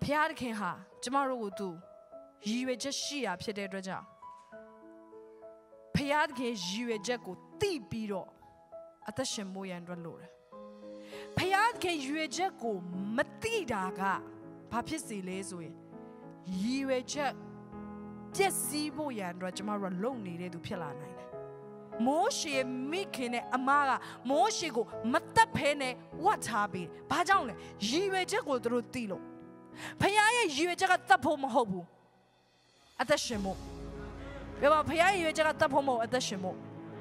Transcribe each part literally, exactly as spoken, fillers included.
ရားသခင်ဟာကျမတို့ကိုသူရည်ရွယ်ချက်ရှိတာဖြစ်တဲ့အတွက်ကြောင့်ဖရားသခင်ရည်ရွယ်ချက်ကိုသိပြီးတော့အသက်ရှင်မိုးရန်အတွက်လို့တယ်ဖရားသခင်ရည်ရွယ်ချက်ကိုမသိတာကဘာဖြစ်စီလဲဆိုရင်ရည်ရွယ်ချက်ပျက်စီးဖို့ရန်အတွက်ကျမတို့လုံနေတဲ့သူဖြစ်လာနိုင်တယ်မိုးရှေမိခင်နဲ့အမကမိုးရှေကိုမတက်ဖဲနဲ့ဝတ်ထားပြီးဘာကြောင့်လဲရည်ရွယ်ချက်ကိုသူတို့သိလို့ဖခင်ရဲ့ရည်ရွယ်ချက်ကတတ်ဖို့မဟုတ်ဘူးအသက်ရှင်ဖို့ပြောပါဖခင်ရဲ့ရည်ရွယ်ချက်ကတတ်ဖို့မဟုတ်အသက်ရှင်ဖို့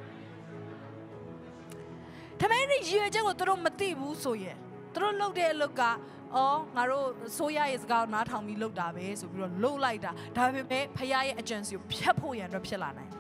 ဒါပေမဲ့ရည်ရွယ်ချက်ကိုသူတို့မသိဘူးဆိုရင်သူတို့လုပ်တဲ့အလုပ်ကအော်ငါတို့ဆိုရရဲ့စကားကိုနားထောင်ပြီးလုပ်တာပဲဆိုပြီးတော့လှုပ်လိုက်တာဒါပေမဲ့ဖခင်ရဲ့အကြံစီကိုဖျက်ဖို့ရန်အတွက်ဖြစ်လာနိုင်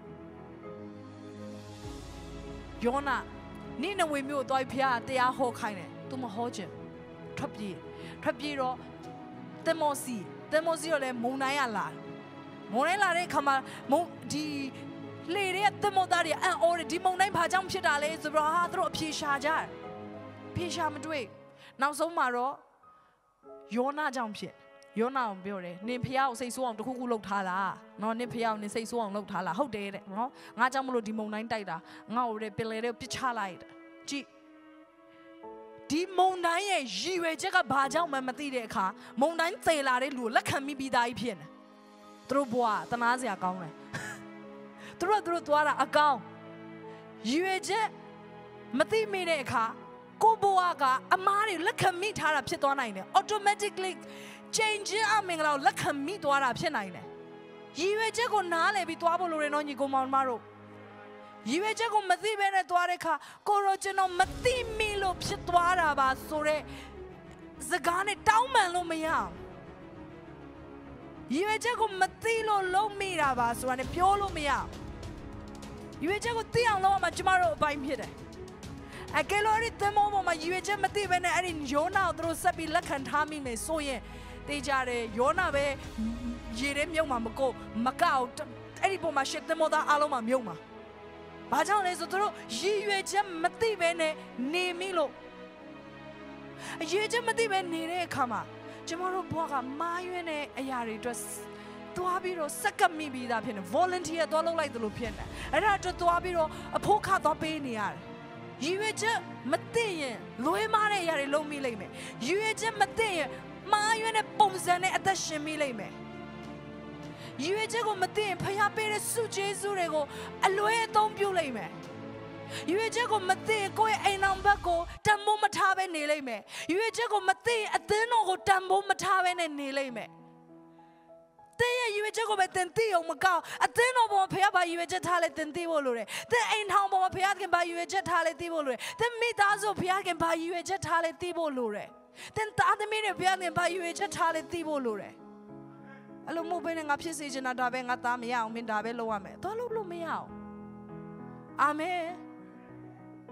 ယောနာနိနဝေမြို့သွားပြီးဖခင်တရားဟောခိုင်းတယ်သူမဟောချင်ထွက်ပြေးထွက်ပြေးတော့တင်မောစီတင်မောစီရောလည်းမုံနိုင်ရလာမုံနိုင်လာတဲ့ခါမှာမုံဒီလေတဲ့တင်မောသားတွေအန်အော်ဒီမုံနိုင်ဘာကြောင့်ဖြစ်တာလဲဆိုတော့ဟာသူတို့အပြေရှာကြတယ်ပြေရှာမတွေ့နောက်ဆုံးမှာတော့ယောနာကြောင့်ဖြစ်ယောနာကိုပြောတယ်နင်ဖះကိုစိတ်ဆိုးအောင်တခုခုလုပ်ထားလားနော်နင်ဖះကိုနင်စိတ်ဆိုးအောင်လုပ်ထားလားဟုတ်တယ်တဲ့နော်ငါကြောင့်မလို့ဒီမုံနိုင်တိုက်တာငါ့ကိုတဲ့ပင်လေတဲ့ပစ်ချလိုက်တယ်ကြည့်ဒီမုံတိုင်းရဲ့ရည်ရွယ်ချက်ကဘာကြောင့်မှမသိတဲ့အခါမုံတိုင်းသေလာတဲ့လူကိုလက်ခံမိပြီးသားကြီးဖြစ်နေသူတို့ဘွားတနာစရာကောင်းတယ်သူတို့သူတို့သွားတာအကောင်းရည်ရွယ်ချက်မသိမိတဲ့အခါကိုဘွားကအမားတွေလက်ခံမိထားတာဖြစ်သွားနိုင်တယ် automatically change အမင်္ဂလာကိုလက်ခံမိသွားတာဖြစ်နိုင်တယ်ရည်ရွယ်ချက်ကိုနားလည်ပြီးသွားဖို့လိုတယ်နော်ညီကောင်မောင်မတို့ရည်ရွယ်ချက်ကိုမသိဘဲနဲ့သွားတဲ့အခါကိုရောကျွန်တော်မသိမိလို့ဖြစ်သွားတာပါဆိုတဲ့စကားနဲ့တောင်းပန်လို့မရအောင်ရည်ရွယ်ချက်ကိုမသိလို့လုံးမိတာပါဆိုတာနဲ့ပြောလို့မရအောင်ရည်ရွယ်ချက်ကိုသိအောင်လုပ်ရမှာကျမတို့အပိုင်းဖြစ်တယ်အကယ်လို့ဒီတမောပေါ်မှာရည်ရွယ်ချက်မသိဘဲနဲ့အဲ့ဒီယောနာကိုသူတို့ဆက်ပြီးလက်ခံထားမိမယ်ဆိုရင်တေးကြတယ်ယောနာပဲရေထဲမြုပ်မှာမကိုမကောက်အဲ့ဒီပေါ်မှာရှစ်တမောသားအားလုံးမှာမြုပ်မှာဘာကြောင့်လဲဆိုသူတို့ရည်ရွယ်ချက်မသိဘဲနဲ့နေမိလို့အရည်ချက်မသိဘဲနေတဲ့အခါမှာကျမတို့ဘဝကမာရွေးတဲ့အရာတွေအတွက်သွားပြီးတော့စက်ကပ်မိပြီးသားဖြစ်နေ volunteer သွားလုပ်လိုက်သလိုဖြစ်နေအဲ့ဒါအတွက်သွားပြီးတော့အဖို့ခသွားပေးနေရတယ်ရည်ရွယ်ချက်မသိရင်လွဲမားတဲ့အရာတွေလုပ်မိလိမ့်မယ်ရည်ရွယ်ချက်မသိရင်မာရွေးတဲ့ပုံစံနဲ့အသက်ရှင်မိလိမ့်မယ်ရည်ရွယ်ချက်ကိုမသိရင်ဖျားပေးတဲ့စုကျေးဇူးတွေကိုအလွဲအသုံးပြုလိမ့်မယ်ရည်ရွယ်ချက်ကိုမသိရင်ကိုယ့်ရဲ့အိမ်အောင်ဘက်ကိုတန်ဖိုးမထားဘဲနေလိမ့်မယ်ရည်ရွယ်ချက်ကိုမသိရင်အသင်းတော်ကိုတန်ဖိုးမထားဘဲနဲ့နေလိမ့်မယ်တဲ့ရည်ရွယ်ချက်ကိုပဲတင်သိအောင်မကောက်အသင်းတော်ပေါ်မှာဖျားပါရည်ရွယ်ချက်ထားလဲတင်သိဖို့လိုတယ်တဲ့အိမ်ထောင်ပေါ်မှာဖျားခင်ပါရည်ရွယ်ချက်ထားလဲသိဖို့လိုတယ်တဲ့မိသားစုဖျားခင်ပါရည်ရွယ်ချက်ထားလဲသိဖို့လိုတယ်တဲ့သားသမီးတွေဖျားခင်ပါရည်ရွယ်ချက်ထားလဲသိဖို့လိုတယ်အဲ့လိုမဟုတ်ဘဲနဲ့ငါဖြစ်စေချင်တာဒါပဲငါသားမရအောင်မင်းဒါပဲလုပ်ရမယ်တော့လုပ်လို့မရအောင်အာမင်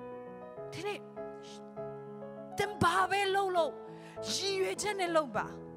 ဒီနေ့တင်ဘာပဲလုပ်လို့ရည်ရွယ်ချက်နဲ့လုပ်ပါ